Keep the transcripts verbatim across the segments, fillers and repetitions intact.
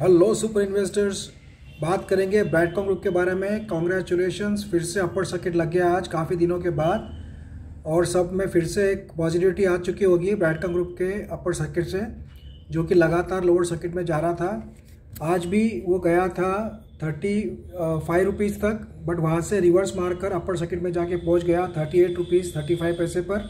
Hello super investors, बात करेंगे Brightcom group के बारे में। कॉन्ग्रेचुलेशंस, फिर से अपर सर्किट लग गया आज काफ़ी दिनों के बाद, और सब में फिर से एक पॉजिटिविटी आ चुकी होगी ब्राइटकॉम ग्रुप के अपर सर्किट से, जो कि लगातार लोअर सर्किट में जा रहा था। आज भी वो गया था थर्टी फाइव रुपीज़ तक, बट वहाँ से रिवर्स मारकर अपर सर्किट में जाके पहुँच गया thirty eight rupees thirty five पैसे पर।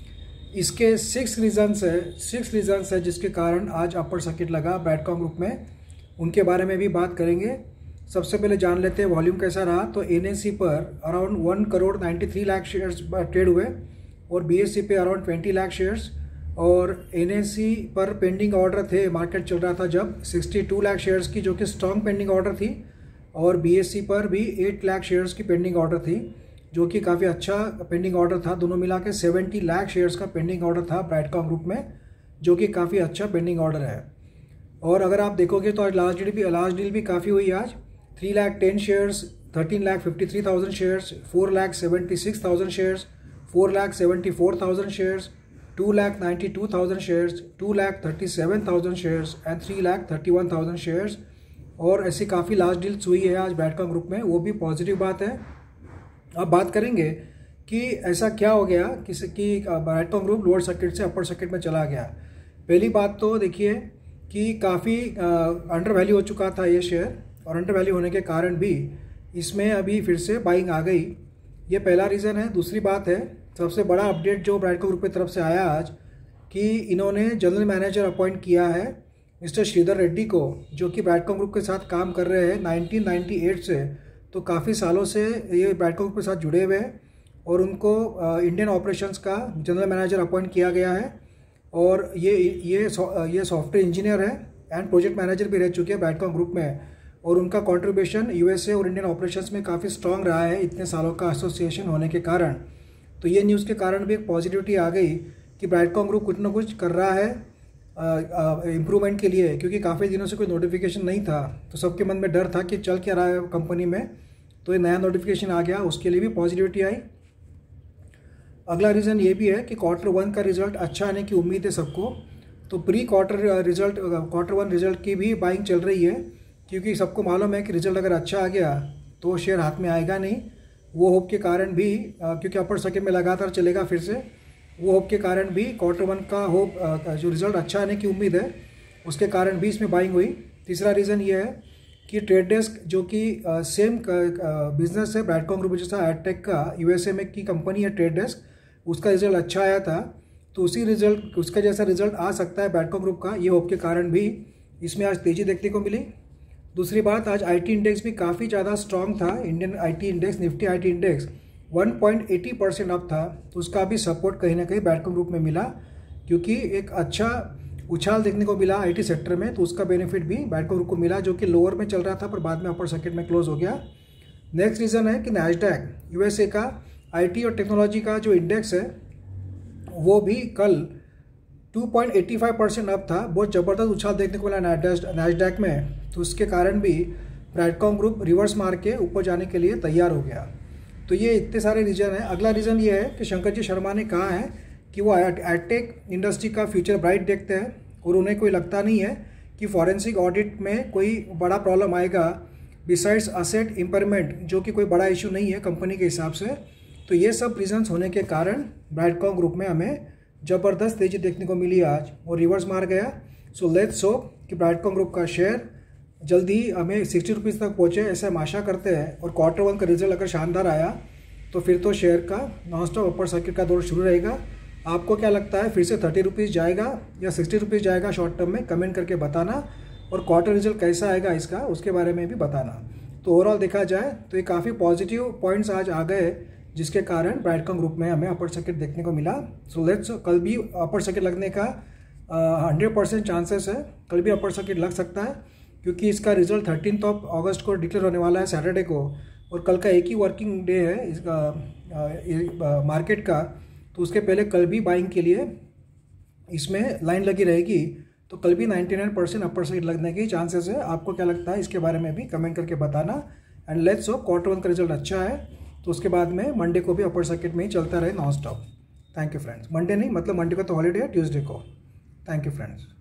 इसके सिक्स रीजन्स है सिक्स रीजन्स है जिसके कारण आज अपर सर्किट लगा ब्राइटकॉम ग्रुप में, उनके बारे में भी बात करेंगे। सबसे पहले जान लेते हैं वॉल्यूम कैसा रहा। तो एनएससी पर around one crore ninety three lakh shares trade हुए और बीएससी पे अराउंड ट्वेंटी लाख शेयर्स, और एनएससी पर पेंडिंग ऑर्डर थे, मार्केट चल रहा था जब सिक्सटी टू लाख शेयर्स की, जो कि स्ट्रॉन्ग पेंडिंग ऑर्डर थी, और बीएससी पर भी एट लाख शेयर्स की पेंडिंग ऑर्डर थी, जो कि काफ़ी अच्छा पेंडिंग ऑर्डर था। दोनों मिला के सेवेंटी लाख शेयर्स का पेंडिंग ऑर्डर था ब्राइटकॉम ग्रुप में, जो कि काफ़ी अच्छा पेंडिंग ऑर्डर है। और अगर आप देखोगे तो आज लास्ट डील भी लास्ट डील भी काफ़ी हुई आज। Three lakh ten shares, thirteen lakh fifty three thousand shares, four lakh seventy six thousand shares, four lakh seventy four thousand shares, two lakh ninety two thousand shares, two lakh thirty seven thousand shares and three lakh thirty one thousand shares. और ऐसी काफ़ी last deals हुई है आज Brightcom group में, वो भी positive बात है। अब बात करेंगे कि ऐसा क्या हो गया किसी की ब्राइटकॉम ग्रुप लोअर सर्किट से अपर सर्किट में चला गया। पहली बात तो देखिए कि काफ़ी अंडर वैल्यू हो चुका था ये शेयर, और अंडर वैल्यू होने के कारण भी इसमें अभी फिर से बाइंग आ गई, ये पहला रीज़न है। दूसरी बात है, सबसे बड़ा अपडेट जो ब्राइटकॉम ग्रुप की तरफ से आया आज, कि इन्होंने जनरल मैनेजर अपॉइंट किया है मिस्टर श्रीधर रेड्डी को, जो कि ब्राइटकॉम ग्रुप के साथ काम कर रहे हैं नाइनटीन नाइंटी एट से, तो काफ़ी सालों से ये ब्राइटकॉम ग्रुप के साथ जुड़े हुए हैं, और उनको इंडियन ऑपरेशंस का जनरल मैनेजर अपॉइंट किया गया है। और ये ये ये सॉफ्टवेयर इंजीनियर है एंड प्रोजेक्ट मैनेजर भी रह चुके हैं ब्राइटकॉम ग्रुप में, और उनका कंट्रीब्यूशन यूएसए और इंडियन ऑपरेशंस में काफ़ी स्ट्रांग रहा है इतने सालों का एसोसिएशन होने के कारण। तो ये न्यूज़ के कारण भी एक पॉजिटिविटी आ गई कि ब्राइटकॉम ग्रुप कुछ ना कुछ कर रहा है इम्प्रूवमेंट के लिए, क्योंकि काफ़ी दिनों से कोई नोटिफिकेशन नहीं था, तो सबके मन में डर था कि चल क्या रहा है कंपनी में, तो ये नया नोटिफिकेशन आ गया, उसके लिए भी पॉजिटिविटी आई। अगला रीज़न ये भी है कि क्वार्टर वन का रिजल्ट अच्छा आने की उम्मीद है सबको, तो pre quarter result quarter one result की भी बाइंग चल रही है, क्योंकि सबको मालूम है कि रिजल्ट अगर अच्छा आ गया तो शेयर हाथ में आएगा नहीं। वो होप के कारण भी, क्योंकि अपर सर्किट में लगातार चलेगा फिर से, वो होप के कारण भी क्वार्टर वन का होप जो रिजल्ट अच्छा आने की उम्मीद है, उसके कारण भी इसमें बाइंग हुई। तीसरा रीज़न ये है कि ट्रेड डेस्क, जो कि सेम बिजनेस है ब्राइटकॉम ग्रुप जैसा एडटेक का, यूएसए में की कंपनी है ट्रेड डेस्क, उसका रिजल्ट अच्छा आया था, तो उसी रिजल्ट उसका जैसा रिजल्ट आ सकता है ब्राइटकॉम ग्रुप का, ये होप के कारण भी इसमें आज तेज़ी देखने को मिली। दूसरी बात, आज आईटी इंडेक्स भी काफ़ी ज़्यादा स्ट्रांग था। Indian IT index, Nifty IT index one point eight zero percent up था, तो उसका भी सपोर्ट कहीं ना कहीं ब्राइटकॉम ग्रुप में मिला, क्योंकि एक अच्छा उछाल देखने को मिला आईटी सेक्टर में, तो उसका बेनिफिट भी ब्राइटकॉम ग्रुप को मिला, जो कि लोअर में चल रहा था पर बाद में अपर सर्किट में क्लोज हो गया। नेक्स्ट रीज़न है कि नैस्डैक, यूएसए का आईटी और टेक्नोलॉजी का जो इंडेक्स है, वो भी कल two point eight five percent up था, बहुत ज़बरदस्त उछाल देखने को मिला नैस्डैक में, तो उसके कारण भी ब्राइटकॉम ग्रुप रिवर्स मार के ऊपर जाने के लिए तैयार हो गया। तो ये इतने सारे रीज़न हैं। अगला रीज़न ये है कि शंकर जी शर्मा ने कहा है कि वो एडटेक इंडस्ट्री का फ्यूचर ब्राइट देखते हैं, और उन्हें कोई लगता नहीं है कि फॉरेंसिक ऑडिट में कोई बड़ा प्रॉब्लम आएगा, बिसाइड्स असेट इम्पेयरमेंट, जो कि कोई बड़ा इशू नहीं है कंपनी के हिसाब से। तो ये सब रीजंस होने के कारण ब्राइटकॉम ग्रुप में हमें ज़बरदस्त तेज़ी देखने को मिली आज, और रिवर्स मार गया। सो लेट्स होप कि ब्राइटकॉम ग्रुप का शेयर जल्दी हमें सिक्सटी रुपीज़ तक पहुँचे, ऐसे हम आशा करते हैं। और क्वार्टर वन का रिजल्ट अगर शानदार आया तो फिर तो शेयर का नॉन स्टॉप अपर सर्किट का दौर शुरू रहेगा। आपको क्या लगता है, फिर से थर्टी रुपीज़ जाएगा या सिक्सटी रुपीज़ जाएगा शॉर्ट टर्म में? कमेंट करके बताना, और क्वार्टर रिजल्ट कैसा आएगा इसका, उसके बारे में भी बताना। तो ओवरऑल देखा जाए तो ये काफ़ी पॉजिटिव पॉइंट्स आज आ गए, जिसके कारण ब्राइटकॉम ग्रुप में हमें अपर सर्किट देखने को मिला। सो लेट्स, कल भी अपर सर्किट लगने का हंड्रेड परसेंट चांसेस है, कल भी अपर सर्किट लग सकता है, क्योंकि इसका रिजल्ट थर्टीन ऑफ अगस्त को डिक्लेयर होने वाला है सैटरडे को, और कल का एक ही वर्किंग डे है इसका मार्केट का, तो उसके पहले कल भी बाइंग के लिए इसमें लाइन लगी रहेगी, तो कल भी ninety nine percent upper circuit लगने की चांसेस है। आपको क्या लगता है इसके बारे में भी कमेंट करके बताना। And let's hope quarter one का रिजल्ट अच्छा है, तो उसके बाद में मंडे को भी अपर सर्किट में ही चलता रहे non stop. Thank you friends. Monday नहीं, मतलब मंडे को तो हॉलीडे है, ट्यूसडे को। Thank you friends.